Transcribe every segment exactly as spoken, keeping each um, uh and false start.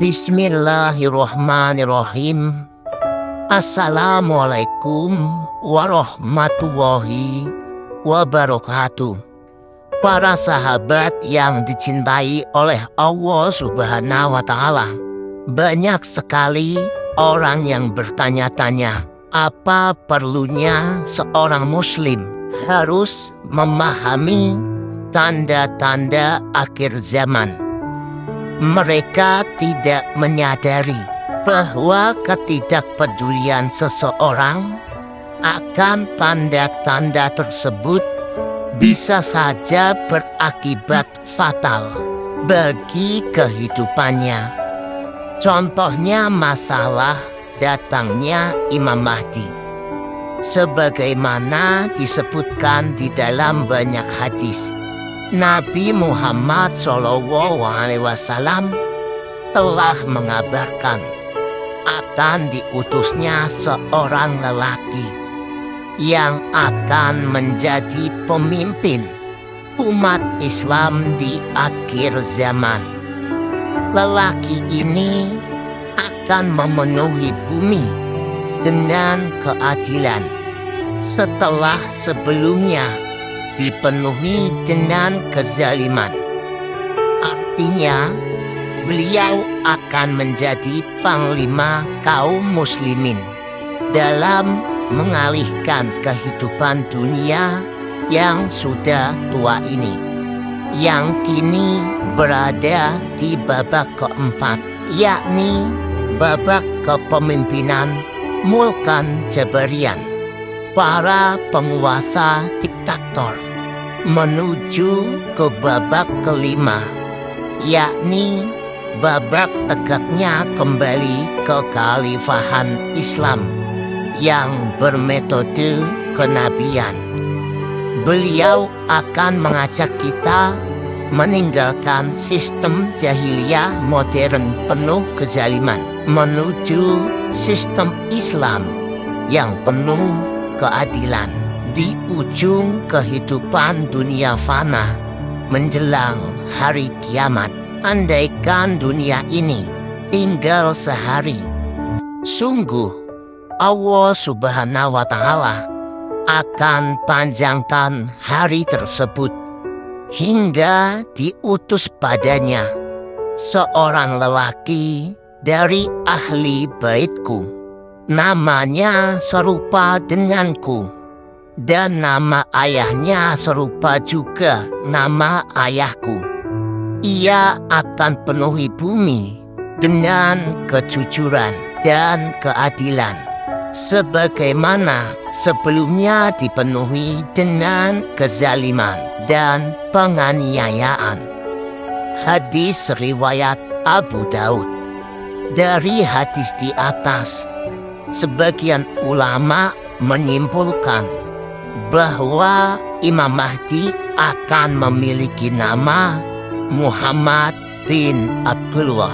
Bismillahirrahmanirrahim. Assalamualaikum warahmatullahi wabarakatuh. Para sahabat yang dicintai oleh Allah Subhanahu wa Ta'ala, banyak sekali orang yang bertanya-tanya, apa perlunya seorang muslim harus memahami tanda-tanda akhir zaman. Mereka tidak menyadari bahwa ketidakpedulian seseorang akan tanda-tanda tersebut bisa saja berakibat fatal bagi kehidupannya. Contohnya masalah datangnya Imam Mahdi. Sebagaimana disebutkan di dalam banyak hadis, Nabi Muhammad shallallahu alaihi wasallam telah mengabarkan akan diutusnya seorang lelaki yang akan menjadi pemimpin umat Islam di akhir zaman. Lelaki ini akan memenuhi bumi dengan keadilan setelah sebelumnya dipenuhi dengan kezaliman. Artinya, beliau akan menjadi panglima kaum muslimin dalam mengalihkan kehidupan dunia yang sudah tua ini, yang kini berada di babak keempat, yakni babak kepemimpinan Mulkan Jabarian, para penguasa diktator, menuju ke babak kelima, yakni babak tegaknya kembali kekhalifahan Islam yang bermetode kenabian. Beliau akan mengajak kita meninggalkan sistem jahiliyah modern penuh kezaliman menuju sistem Islam yang penuh keadilan di ujung kehidupan dunia fana menjelang hari kiamat. Andaikan dunia ini tinggal sehari, sungguh Allah Subhanahu wa Ta'ala akan panjangkan hari tersebut hingga diutus padanya seorang lelaki dari ahli baitku, namanya serupa denganku, dan nama ayahnya serupa juga nama ayahku. Ia akan penuhi bumi dengan kejujuran dan keadilan, sebagaimana sebelumnya dipenuhi dengan kezaliman dan penganiayaan. Hadis riwayat Abu Daud. Dari hadis di atas, sebagian ulama menyimpulkan bahwa Imam Mahdi akan memiliki nama Muhammad bin Abdullah.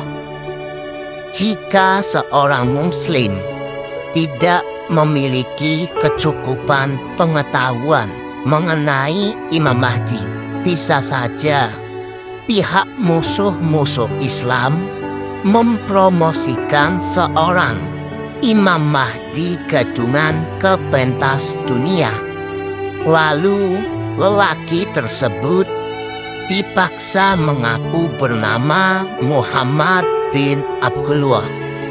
Jika seorang muslim tidak memiliki kecukupan pengetahuan mengenai Imam Mahdi, bisa saja pihak musuh-musuh Islam mempromosikan seorang Imam Mahdi gadungan ke pentas dunia. Lalu lelaki tersebut dipaksa mengaku bernama Muhammad bin Abdullah,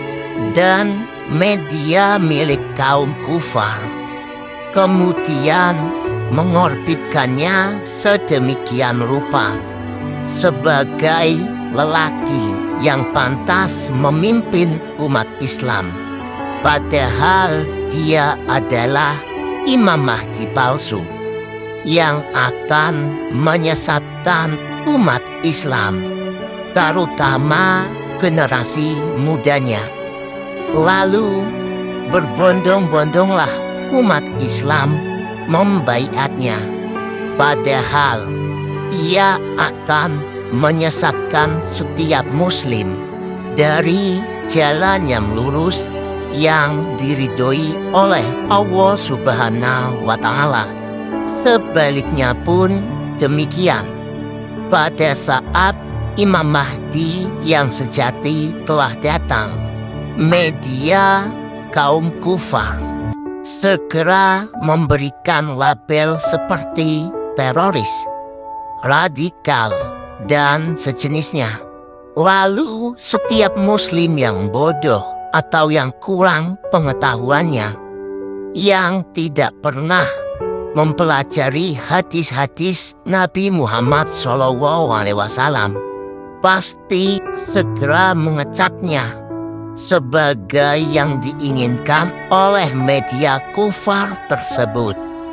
dan media milik kaum kufar kemudian mengorbitkannya sedemikian rupa sebagai lelaki yang pantas memimpin umat Islam, padahal dia adalah Imam Mahdi palsu yang akan menyesatkan umat Islam, terutama generasi mudanya. Lalu berbondong-bondonglah umat Islam membaiatnya, padahal ia akan menyesatkan setiap muslim dari jalan yang lurus yang diridhoi oleh Allah Subhanahu wa Ta'ala. Sebaliknya pun demikian, pada saat Imam Mahdi yang sejati telah datang. Media kaum kufar segera memberikan label seperti teroris, radikal, dan sejenisnya. Lalu setiap muslim yang bodoh atau yang kurang pengetahuannya, yang tidak pernah mempelajari hadis-hadis Nabi Muhammad shallallahu alaihi wasallam, pasti segera mengecapnya sebagai yang diinginkan oleh media kufar tersebut.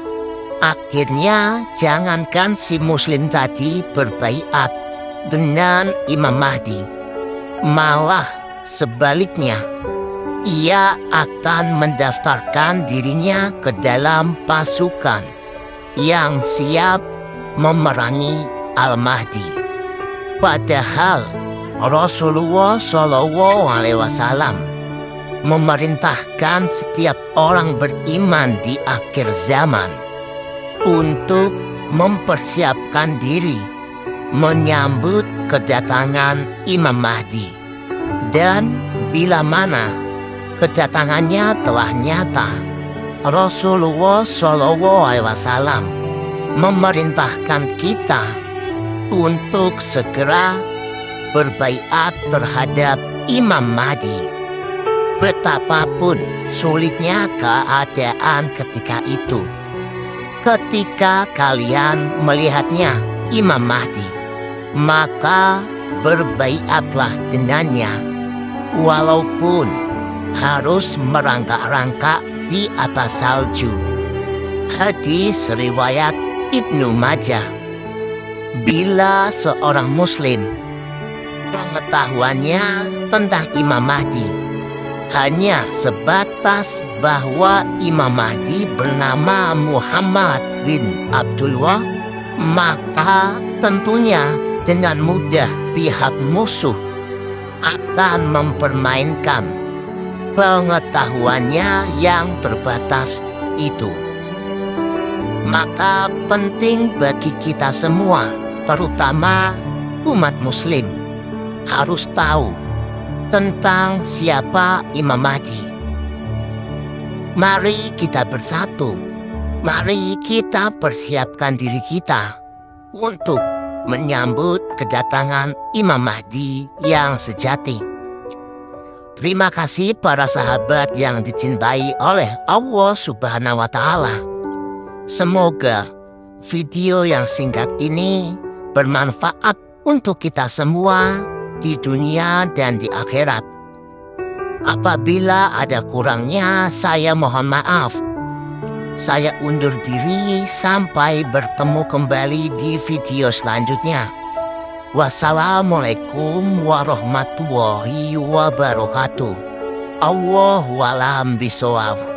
Akhirnya jangankan si muslim tadi berbaiat dengan Imam Mahdi, malah sebaliknya ia akan mendaftarkan dirinya ke dalam pasukan yang siap memerangi Al-Mahdi. Padahal Rasulullah shallallahu alaihi wasallam memerintahkan setiap orang beriman di akhir zaman untuk mempersiapkan diri menyambut kedatangan Imam Mahdi. Dan bila mana kedatangannya telah nyata, Rasulullah shallallahu alaihi wasallam memerintahkan kita untuk segera berbaiat terhadap Imam Mahdi. Betapapun sulitnya keadaan ketika itu, ketika kalian melihatnya Imam Mahdi, maka berbaiatlah dengannya, walaupun harus merangkak-rangkak di atas salju. Hadis riwayat Ibnu Majah. Bila seorang muslim pengetahuannya tentang Imam Mahdi hanya sebatas bahwa Imam Mahdi bernama Muhammad bin Abdullah, maka tentunya dengan mudah pihak musuh akan mempermainkan pengetahuannya yang terbatas itu. Maka penting bagi kita semua, terutama umat muslim, harus tahu tentang siapa Imam Mahdi. Mari kita bersatu, mari kita persiapkan diri kita untuk menyambut kedatangan Imam Mahdi yang sejati. Terima kasih para sahabat yang dicintai oleh Allah Subhanahu wa Ta'ala. Semoga video yang singkat ini bermanfaat untuk kita semua di dunia dan di akhirat. Apabila ada kurangnya, saya mohon maaf. Saya undur diri sampai bertemu kembali di video selanjutnya. Wassalamualaikum warahmatullahi wabarakatuh. Allahu a'lam bishawab.